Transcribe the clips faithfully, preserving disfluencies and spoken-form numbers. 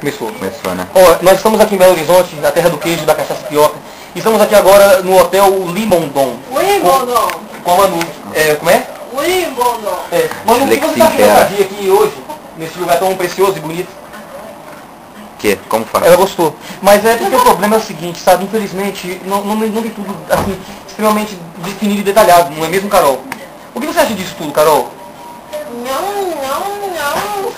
Começou. Começou, né? Ó, nós estamos aqui em Belo Horizonte, na terra do queijo e da cachaça pioca. Estamos aqui agora no hotel Limondon. Wimbledon. Com a Manu. É, como é? Wimbledon. É. Manu, o que você está achando da dia aqui hoje, nesse lugar tão precioso e bonito? Que? Como faz? Ela gostou. Mas é porque o problema é o seguinte, sabe? Infelizmente, não, não, não vi tudo assim, extremamente definido e detalhado, não é mesmo, Carol? O que você acha disso tudo, Carol? Não, não, não.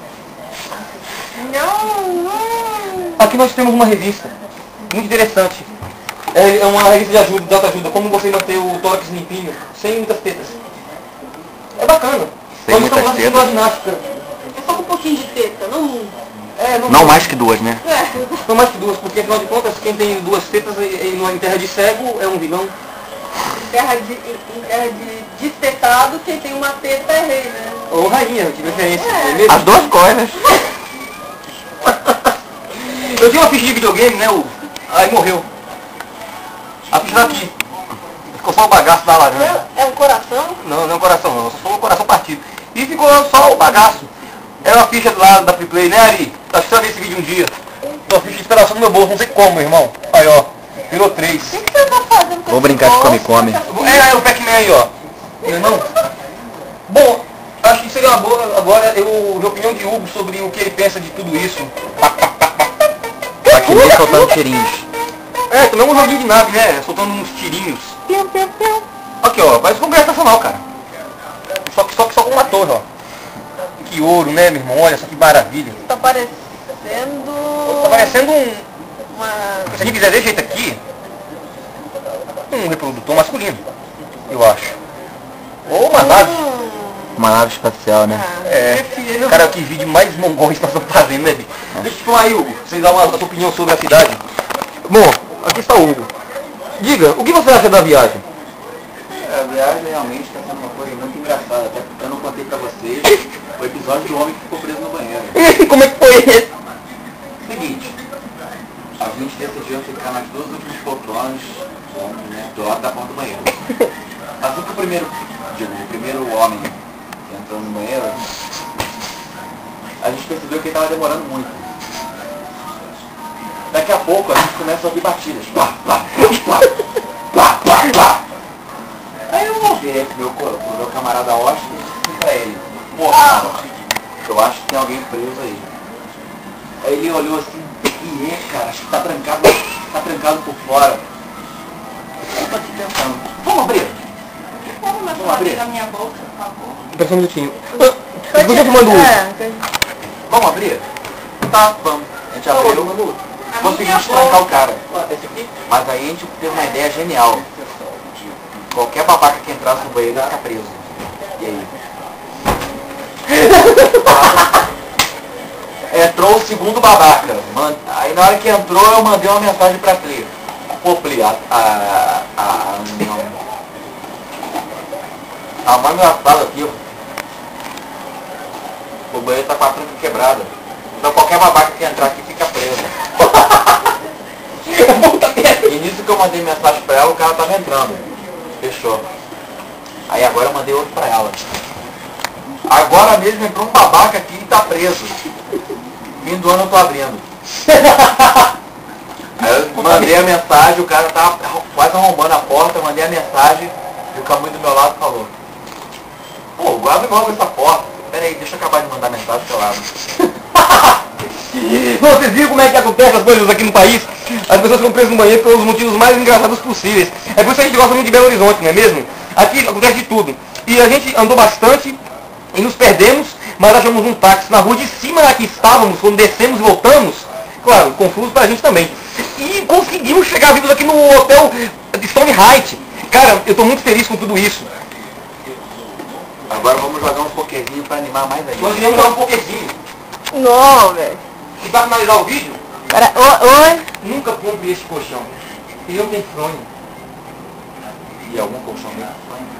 Não, não. Aqui nós temos uma revista muito interessante. É é uma revista de ajuda, de autoajuda, como você manter o tórax limpinho, sem muitas tetas. É bacana. Sem nós muitas estamos assistindo a tetas? ginástica. É só com um pouquinho de teta, não muito. É, não, Não mais que duas, né? É. Não mais que duas, porque afinal de contas, quem tem duas tetas em em terra de cego é um vilão. Em terra de, em terra de destetado, quem tem uma teta é rei, né? Ou rainha, de preferência. É. É mesmo? As duas coisas. Eu tinha uma ficha de videogame, né, Hugo? Aí morreu. A ficha tá aqui. Ficou só o bagaço da laranja. É um coração? Não, não é um coração não, só o coração partido. E ficou só o bagaço. Era uma ficha do lado da Free Play, né, Ari? Acho que você vai ver esse vídeo um dia. Uma ficha de esperação no meu bolso, não sei como, meu irmão. Aí, ó. Virou três. O que, que você tá fazendo com Vou esse brincar de bolso? come-come. É, é o Pac-Man aí, ó. Meu irmão. Bom, acho que seria uma boa agora eu ver a opinião de Hugo sobre o que ele pensa de tudo isso. Aqui nem soltando tirinhos. É, também é um joguinho de nave, né? Soltando uns tirinhos. Aqui, ó, parece um congresso nacional, cara. Só que só, que só com uma torre, ó. Que ouro, né, meu irmão? Olha só que maravilha. Tá parecendo... Tá parecendo um... uma... Se a gente fizer desse jeito aqui, um reprodutor masculino, eu acho. Ou uma nave. Hum, Uma nave espacial, né? É, cara, que vídeo mais mongóis nós estamos fazendo, né, bicho? Deixa eu te falar aí, Hugo. Você dá uma, a sua opinião sobre a cidade. Bom, aqui está o Hugo. Diga, o que você acha da viagem? A viagem realmente está sendo uma coisa muito engraçada, até porque eu não contei pra vocês o episódio do homem que ficou preso no banheiro. Como é que foi esse? Seguinte, a gente decidiu ficar nas duas últimas poltronas, né, do lado da porta do banheiro. Assim que o primeiro, digo, o primeiro homem que entrou no banheiro, a gente percebeu que ele estava demorando muito. Daqui a pouco a gente começa a ouvir batidas. Plá, plá, plá, plá, plá, plá. Aí eu olhei pro meu, pro meu camarada Austin e disse pra ele, porra, eu acho que tem alguém preso aí. Aí ele olhou assim, e é, cara, acho que tá trancado, tá trancado por fora. Eu tô aqui pensando, vamos abrir? Vamos abrir na minha boca, por favor. Espera só um minutinho. Depois eu te mando um. É, Vamos abrir? Tá, vamos. A gente abriu, conseguimos trancar o cara. Mas aí a gente teve uma ideia genial. Qualquer babaca que entrasse no banheiro ia ficar preso. E aí? Entrou o segundo babaca. Man- Aí na hora que entrou eu mandei uma mensagem pra Pli. Pô, Pli, a... a... a... não. A mais engraçada aqui, ó. O banheiro tá com a tranca quebrada. Então qualquer babaca que entrar aqui fica preso. E nisso que eu mandei mensagem pra ela, o cara tava entrando. Fechou. Aí agora eu mandei outro pra ela. Agora mesmo entrou um babaca aqui e tá preso. Fim do ano eu tô abrindo. Aí eu mandei a mensagem, o cara tava quase arrombando a porta, eu mandei a mensagem e o Camus do meu lado falou, pô, abre logo essa porta. Pera aí, deixa eu acabar de mandar mensagem que eu abro. Vocês viram como é que acontece as coisas aqui no país? As pessoas ficam presas no banheiro pelos motivos mais engraçados possíveis. É por isso que a gente gosta muito de Belo Horizonte, não é mesmo? Aqui acontece de tudo. E a gente andou bastante e nos perdemos, mas achamos um táxi na rua de cima da que estávamos, quando descemos e voltamos. Claro, confuso pra gente também. E conseguimos chegar vivos aqui no hotel de Stone Heights. Cara, eu tô muito feliz com tudo isso. Agora vamos jogar um pokerzinho pra animar mais ainda. Nós iremos jogar um pokerzinho. não, velho. E pra finalizar o vídeo, Pera, o- oi? nunca compre esse colchão. Ele não tem fronha. E algum colchão mesmo?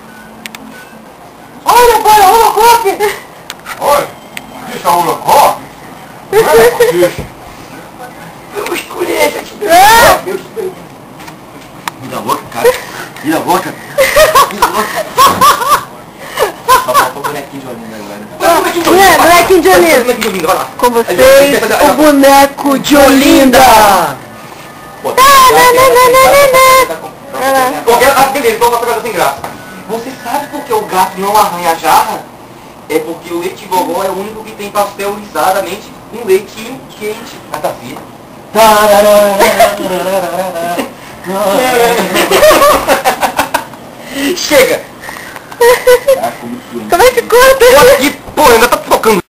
Olha, pai, olha, coque! Olha, deixa o Holocop. Deixa. Eu escolhi esse aqui. Ah! Vida louca, cara. Vida louca. Vida louca. Só faltou bonequinho. bonequinho de Olinda agora. É, bonequinho de Olinda. Bonequinho de Olinda, vai lá. Com vocês, o boneco de Olinda. Pô, Qualquer ah, beleza, então uma coisa sem graça. Você sabe por que o gato não arranha a jarra? É porque o leite vovó é o único que tem pasteurizadamente um leitinho quente. Nada a ver. Chega! Como é que conta? Pô, ainda tá focando.